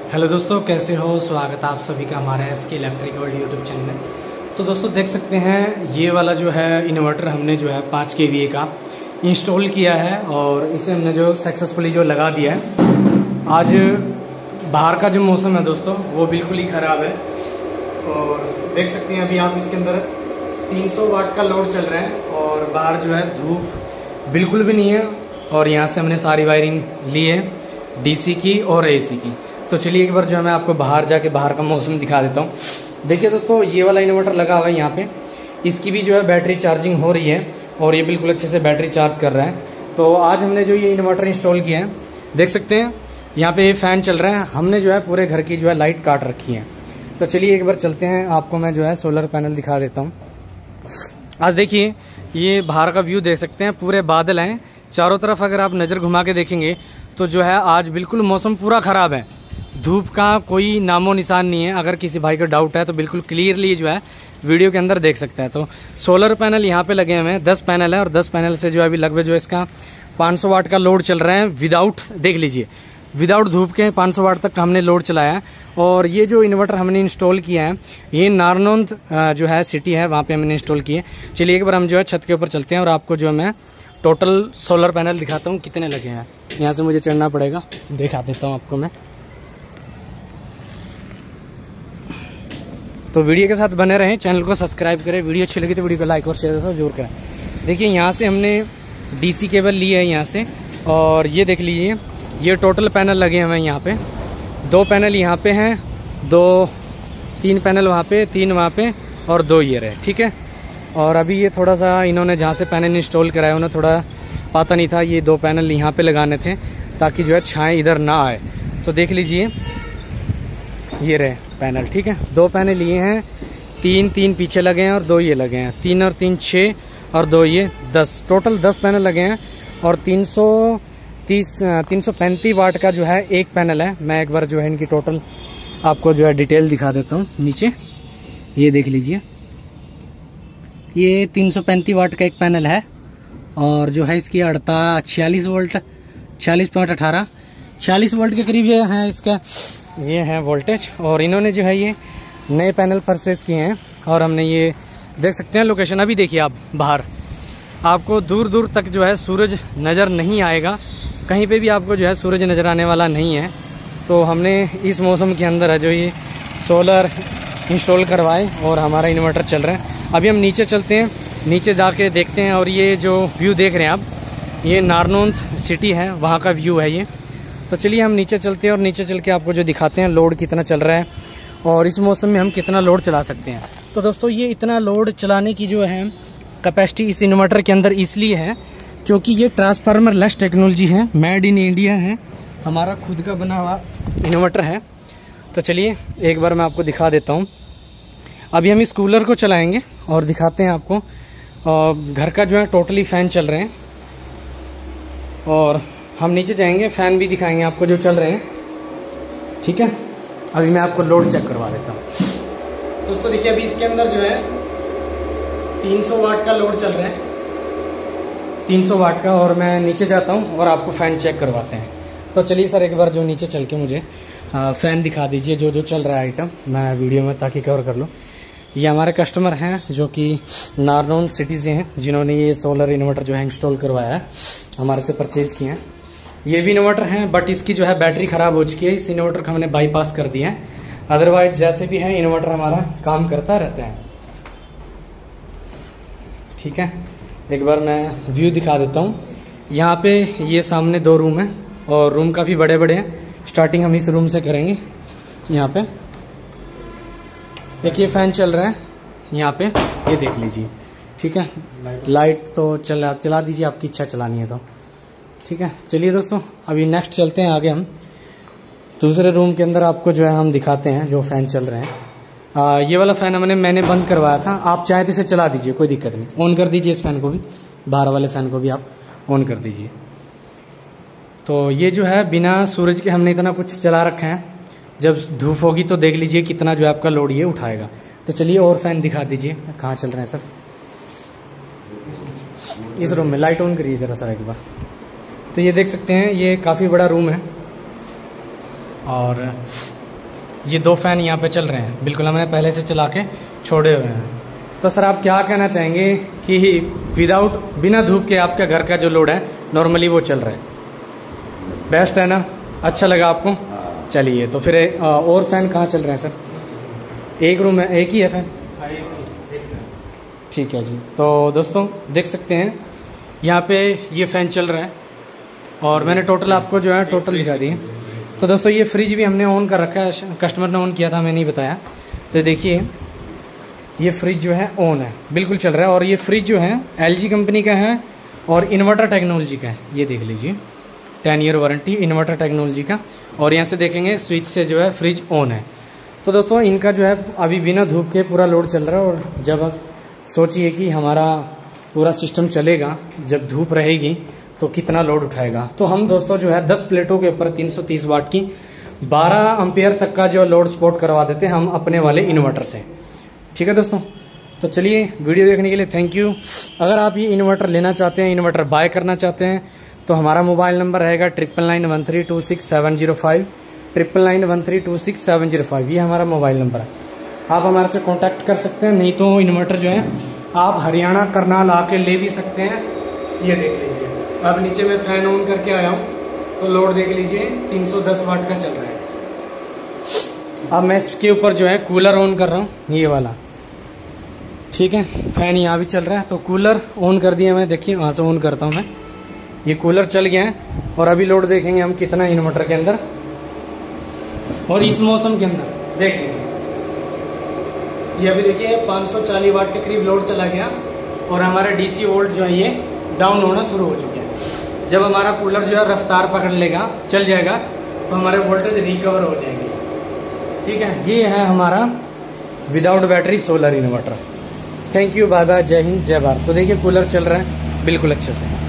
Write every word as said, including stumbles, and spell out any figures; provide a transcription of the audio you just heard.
Hello दोस्तों, कैसे हो? स्वागत है आप सभी का हमारे एस के इलेक्ट्रिक वर्ल्ड यूट्यूब चैनल में। तो दोस्तों देख सकते हैं ये वाला जो है इन्वर्टर हमने जो है पाँच के वी ए का इंस्टॉल किया है और इसे हमने जो सक्सेसफुली जो लगा दिया है। आज बाहर का जो मौसम है दोस्तों वो बिल्कुल ही ख़राब है और देख सकते हैं अभी आप इसके अंदर तीन सौ वाट का लोड चल रहा है और बाहर जो है धूप बिल्कुल भी नहीं है। और यहाँ से हमने सारी वायरिंग ली है डीसी की और एसी की। तो चलिए एक बार जो है मैं आपको बाहर जाके बाहर का मौसम दिखा देता हूँ। देखिए दोस्तों, ये वाला इन्वर्टर लगा हुआ है यहाँ पे, इसकी भी जो है बैटरी चार्जिंग हो रही है और ये बिल्कुल अच्छे से बैटरी चार्ज कर रहा है। तो आज हमने जो ये इन्वर्टर इंस्टॉल किया है, देख सकते हैं यहाँ पे ये फैन चल रहा है। हमने जो है पूरे घर की जो है लाइट काट रखी है। तो चलिए एक बार चलते हैं, आपको मैं जो है सोलर पैनल दिखा देता हूँ। आज देखिए ये बाहर का व्यू देख सकते हैं, पूरे बादल हैं चारों तरफ। अगर आप नज़र घुमा के देखेंगे तो जो है आज बिल्कुल मौसम पूरा ख़राब है, धूप का कोई नामो निशान नहीं है। अगर किसी भाई का डाउट है तो बिल्कुल क्लियरली जो है वीडियो के अंदर देख सकता है। तो सोलर पैनल यहाँ पे लगे हुए हैं, दस पैनल है और दस पैनल से जो है अभी लगभग जो इसका पाँच सौ वाट का लोड चल रहा है विदाउट, देख लीजिए विदाउट धूप के पाँच सौ वाट तक का हमने लोड चलाया है। और ये जो इन्वर्टर हमने इंस्टॉल किया है ये नारनौंद जो है सिटी है, वहाँ पे हमने इंस्टॉल किए। चलिए एक बार हम जो है छत के ऊपर चलते हैं और आपको जो है मैं टोटल सोलर पैनल दिखाता हूँ कितने लगे हैं। यहाँ से मुझे चढ़ना पड़ेगा, दिखा देता हूँ आपको मैं। तो वीडियो के साथ बने रहें, चैनल को सब्सक्राइब करें, वीडियो अच्छी लगी तो वीडियो को लाइक और शेयर जरूर करें। देखिए यहाँ से हमने डीसी केबल ली है यहाँ से, और ये देख लीजिए ये टोटल पैनल लगे हुए हैं यहाँ पे। दो पैनल यहाँ पे हैं, दो तीन पैनल वहाँ पे, तीन वहाँ पे और दो ये रहे, ठीक है। और अभी ये थोड़ा सा इन्होंने जहाँ से पैनल इंस्टॉल कराया उन्हें थोड़ा पता नहीं था, ये दो पैनल यहाँ पे लगाने थे ताकि जो है छाएँ इधर ना आए। तो देख लीजिए ये रहे पैनल, ठीक है। दो पैनल लिए हैं, तीन तीन पीछे लगे हैं और दो ये लगे हैं, तीन और तीन छः और दो ये दस, टोटल दस पैनल लगे हैं। और तीन सौ तीस तीन सौ पैंतीस वाट का जो है एक पैनल है। मैं एक बार जो है इनकी टोटल आपको जो है डिटेल दिखा देता हूँ। नीचे ये देख लीजिए ये तीन सौ पैंतीस वाट का एक पैनल है और जो है इसकी अड़ता छियालीस वोल्ट छियालीस पॉइंट अठारह छियालीस वोल्ट के करीब ये है इसका, ये है वोल्टेज। और इन्होंने जो है ये नए पैनल परचेज किए हैं और हमने ये देख सकते हैं लोकेशन। अभी देखिए आप बाहर, आपको दूर दूर तक जो है सूरज नज़र नहीं आएगा, कहीं पे भी आपको जो है सूरज नज़र आने वाला नहीं है। तो हमने इस मौसम के अंदर है जो ये सोलर इंस्टॉल करवाए और हमारा इन्वर्टर चल रहा है। अभी हम नीचे चलते हैं, नीचे जाके देखते हैं। और ये जो व्यू देख रहे हैं आप, ये नारनौंद सिटी है, वहाँ का व्यू है ये। तो चलिए हम नीचे चलते हैं और नीचे चल के आपको जो दिखाते हैं लोड कितना चल रहा है और इस मौसम में हम कितना लोड चला सकते हैं। तो दोस्तों ये इतना लोड चलाने की जो है कैपेसिटी इस इन्वर्टर के अंदर इसलिए है क्योंकि ये ट्रांसफार्मर लेस टेक्नोलॉजी है, मेड इन इंडिया है, हमारा खुद का बना हुआ इन्वर्टर है। तो चलिए एक बार मैं आपको दिखा देता हूँ। अभी हम इस कूलर को चलाएंगे और दिखाते हैं आपको। और घर का जो है टोटली फ़ैन चल रहे हैं और हम नीचे जाएंगे, फ़ैन भी दिखाएंगे आपको जो चल रहे हैं, ठीक है। अभी मैं आपको लोड चेक करवा देता हूँ। दोस्तों देखिए अभी इसके अंदर जो है तीन सौ वाट का लोड चल रहा है, तीन सौ वाट का। और मैं नीचे जाता हूँ और आपको फ़ैन चेक करवाते हैं। तो चलिए सर एक बार जो नीचे चल के मुझे फ़ैन दिखा दीजिए जो जो चल रहा है आइटम, मैं वीडियो में ताकि कवर कर लूँ। ये हमारे कस्टमर हैं जो कि नारनौंद सिटी से हैं, जिन्होंने ये सोलर इन्वर्टर जो है इंस्टॉल करवाया है, हमारे से परचेज किए हैं। ये भी इन्वर्टर हैं बट इसकी जो है बैटरी ख़राब हो चुकी है, इस इन्वर्टर को हमने बाईपास कर दिया है। अदरवाइज जैसे भी है इन्वर्टर हमारा काम करता रहता है, ठीक है। एक बार मैं व्यू दिखा देता हूँ। यहाँ पे ये सामने दो रूम है और रूम काफ़ी बड़े बड़े हैं। स्टार्टिंग हम इस रूम से करेंगे। यहाँ पे देखिए फैन चल रहा है यहाँ पे, ये देख लीजिए, ठीक है। लाइट तो चला चला दीजिए, आपकी इच्छा चलानी है तो, ठीक है। चलिए दोस्तों अभी नेक्स्ट चलते हैं आगे। हम दूसरे रूम के अंदर आपको जो है हम दिखाते हैं जो फ़ैन चल रहे हैं। आ, ये वाला फ़ैन हमने मैंने बंद करवाया था, आप चाहे तो इसे चला दीजिए, कोई दिक्कत नहीं। ऑन कर दीजिए इस फ़ैन को भी, बाहर वाले फ़ैन को भी आप ऑन कर दीजिए। तो ये जो है बिना सूरज के हमने इतना कुछ चला रखा है, जब धूप होगी तो देख लीजिए कितना जो है आपका लोड ये उठाएगा। तो चलिए और फ़ैन दिखा दीजिए कहाँ चल रहे हैं सर। इस रूम में लाइट ऑन करिए ज़रा सर एक बार। तो ये देख सकते हैं ये काफ़ी बड़ा रूम है और ये दो फैन यहाँ पे चल रहे हैं, बिल्कुल हमने पहले से चला के छोड़े हुए हैं। तो सर आप क्या कहना चाहेंगे कि विदाउट बिना धूप के आपका घर का जो लोड है नॉर्मली वो चल रहा है, बेस्ट है ना? अच्छा लगा आपको? चलिए तो फिर और फैन कहाँ चल रहे हैं सर? एक रूम है, एक ही है फैन? ठीक है जी। तो दोस्तों देख सकते हैं यहाँ पे ये फैन चल रहा है और मैंने टोटल आपको जो है टोटल दिखा दी। तो दोस्तों ये फ्रिज भी हमने ऑन कर रखा है, कस्टमर ने ऑन किया था, मैंने नहीं बताया। तो देखिए ये फ्रिज जो है ऑन है, बिल्कुल चल रहा है। और ये फ्रिज जो है एलजी कंपनी का है और इन्वर्टर टेक्नोलॉजी का है, ये देख लीजिए, ten year warranty inverter technology का। और यहाँ से देखेंगे स्विच से जो है फ्रिज ऑन है। तो दोस्तों इनका जो है अभी बिना धूप के पूरा लोड चल रहा है। और जब आप सोचिए कि हमारा पूरा सिस्टम चलेगा, जब धूप रहेगी तो कितना लोड उठाएगा। तो हम दोस्तों जो है दस प्लेटों के ऊपर तीन सौ तीस वाट की बारह एम्पियर तक का जो लोड सपोर्ट करवा देते हैं हम अपने वाले इन्वर्टर से। ठीक है दोस्तों, तो चलिए वीडियो देखने के लिए थैंक यू। अगर आप ये इन्वर्टर लेना चाहते हैं, इन्वर्टर बाय करना चाहते हैं, तो हमारा मोबाइल नंबर रहेगा triple nine one three two six seven zero five triple nine one three two six seven zero five ये हमारा मोबाइल नंबर है। आप हमारे से कांटेक्ट कर सकते हैं। नहीं तो इन्वर्टर जो है आप हरियाणा करनाल आके ले भी सकते हैं। ये देख लीजिए, अब नीचे में फैन ऑन करके आया हूँ तो लोड देख लीजिए तीन सौ दस वाट का चल रहा है। अब मैं इसके ऊपर जो है कूलर ऑन कर रहा हूँ, ये वाला। ठीक है, फैन यहाँ भी चल रहा है। तो कूलर ऑन कर दिया मैं, देखिए वहाँ से ऑन करता हूँ मैं। ये कूलर चल गया है और अभी लोड देखेंगे हम कितना इन्वर्टर के अंदर और इस मौसम के अंदर देख लीजिए। ये अभी देखिए पाँच सौ चालीस वाट के करीब लोड चला गया और हमारा डीसी वोल्ट जो है ये डाउन होना शुरू हो चुके हैं। जब हमारा कूलर जो है रफ्तार पकड़ लेगा, चल जाएगा, तो हमारे वोल्टेज रिकवर हो जाएंगे। ठीक है, ये है हमारा without battery solar inverter. Thank you, bye bye, Jai Hind, जय भारत। तो देखिए कूलर चल रहा है बिल्कुल अच्छे से।